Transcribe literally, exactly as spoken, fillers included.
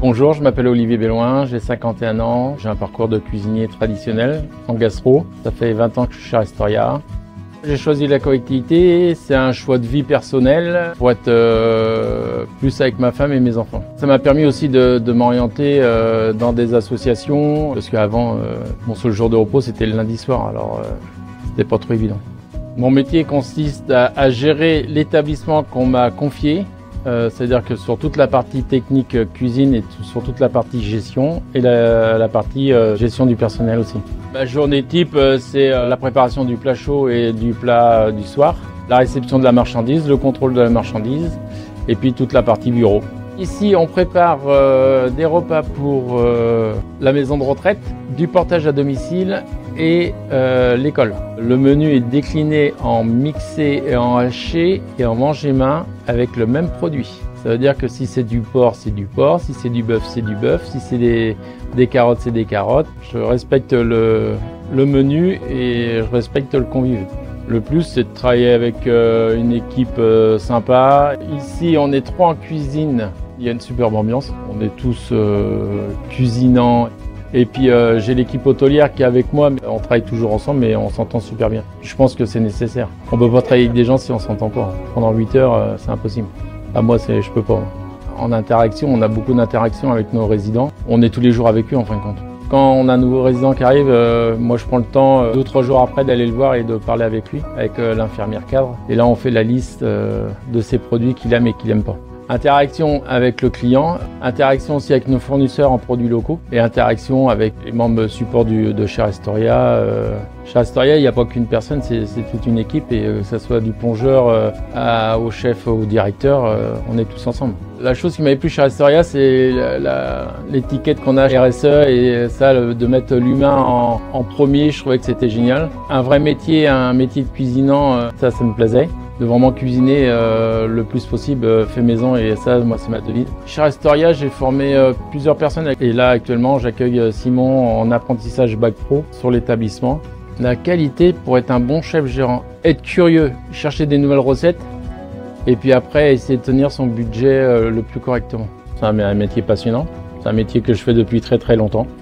Bonjour, je m'appelle Olivier Belloin, j'ai cinquante et un ans, j'ai un parcours de cuisinier traditionnel en gastro. Ça fait vingt ans que je suis chez Restoria. J'ai choisi la collectivité, c'est un choix de vie personnel pour être euh, plus avec ma femme et mes enfants. Ça m'a permis aussi de, de m'orienter euh, dans des associations, parce qu'avant, euh, mon seul jour de repos c'était le lundi soir, alors euh, c'était pas trop évident. Mon métier consiste à, à gérer l'établissement qu'on m'a confié. Euh, C'est-à-dire que sur toute la partie technique euh, cuisine et sur toute la partie gestion et la, la partie euh, gestion du personnel aussi. Ma journée type, euh, c'est euh, la préparation du plat chaud et du plat euh, du soir, la réception de la marchandise, le contrôle de la marchandise et puis toute la partie bureau. Ici, on prépare euh, des repas pour euh, la maison de retraite, du portage à domicile et euh, l'école. Le menu est décliné en mixé et en haché et en manger main avec le même produit. Ça veut dire que si c'est du porc, c'est du porc, si c'est du bœuf, c'est du bœuf, si c'est des, des carottes, c'est des carottes. Je respecte le, le menu et je respecte le convive. Le plus, c'est de travailler avec euh, une équipe euh, sympa. Ici, on est trois en cuisine. Il y a une superbe ambiance. On est tous euh, cuisinants. Et puis, euh, j'ai l'équipe hôtelière qui est avec moi. On travaille toujours ensemble, mais on s'entend super bien. Je pense que c'est nécessaire. On ne peut pas travailler avec des gens si on ne s'entend pas. Pendant huit heures, euh, c'est impossible. À moi, je ne peux pas. En interaction, on a beaucoup d'interactions avec nos résidents. On est tous les jours avec eux, en fin de compte. Quand on a un nouveau résident qui arrive, euh, moi je prends le temps, euh, deux ou trois jours après, d'aller le voir et de parler avec lui, avec euh, l'infirmière cadre. Et là, on fait la liste euh, de ses produits qu'il aime et qu'il n'aime pas. Interaction avec le client, interaction aussi avec nos fournisseurs en produits locaux et interaction avec les membres support du, de chez Restoria. Euh, chez Restoria, il n'y a pas qu'une personne, c'est toute une équipe et euh, que ce soit du plongeur euh, à, au chef, au directeur, euh, on est tous ensemble. La chose qui m'avait plu chez Restoria, c'est l'étiquette qu'on a R S E et ça, le, de mettre l'humain en, en premier, je trouvais que c'était génial. Un vrai métier, un métier de cuisinant, euh, ça, ça me plaisait. De vraiment cuisiner euh, le plus possible euh, fait maison et ça, moi, c'est ma devise. Chez Restoria, j'ai formé euh, plusieurs personnes et là, actuellement, j'accueille euh, Simon en apprentissage bac pro sur l'établissement. La qualité pour être un bon chef gérant, être curieux, chercher des nouvelles recettes et puis après, essayer de tenir son budget euh, le plus correctement. C'est un, un métier passionnant, c'est un métier que je fais depuis très très longtemps.